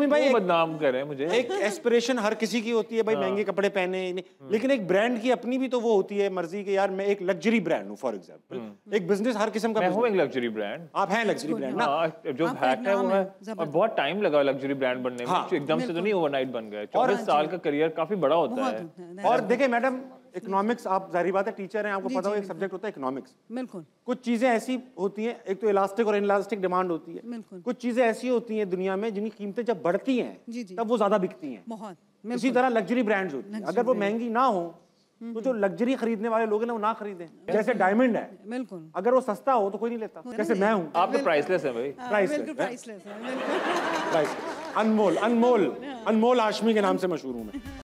भाई बदनाम कर रहे हैं मुझे। एक एस्पिरेशन हर किसी की होती है भाई, महंगे कपड़े पहने, लेकिन एक ब्रांड की अपनी भी तो वो होती है मर्जी कि यार मैं एक लग्जरी ब्रांड हूँ फॉर एग्जांपल। एक बिजनेस हर किस्म का, मैं हूँ एक लग्जरी ब्रांड। आप हैं लग्जरी ब्रांड ना, जो हैट है वो है, और बहुत टाइम लगा लग्जरी ब्रांड बनने में, एकदम से तो नहीं ओवरनाइट बन गए। 24 साल का करियर काफी बड़ा होता है। और देखिए मैडम, इकोनॉमिक्स, आप जाहिर बात है टीचर हैं, आपको पता हो एक सब्जेक्ट होता है इकोनॉमिक्स। बिल्कुल। कुछ चीजें ऐसी होती हैं, एक तो इलास्टिक और इनलास्टिक डिमांड होती है। कुछ चीजें ऐसी होती हैं दुनिया में जिनकी कीमतें जब बढ़ती हैं तब वो ज्यादा बिकती हैं। बहुत। इसी तरह लग्जरी ब्रांड्स होती हैं, अगर वो महंगी ना हो तो जो लग्जरी खरीदने वाले लोग हैं ना वो ना खरीदें। जैसे डायमंड है, बिल्कुल, अगर वो सस्ता हो तो कोई नहीं लेता, जैसे मैं हूँ। आप तो प्राइसलेस है भाई। प्राइसलेस है, अनमोल, अनमोल, अनमोल हाशमी के नाम से मशहूर हूँ मैं।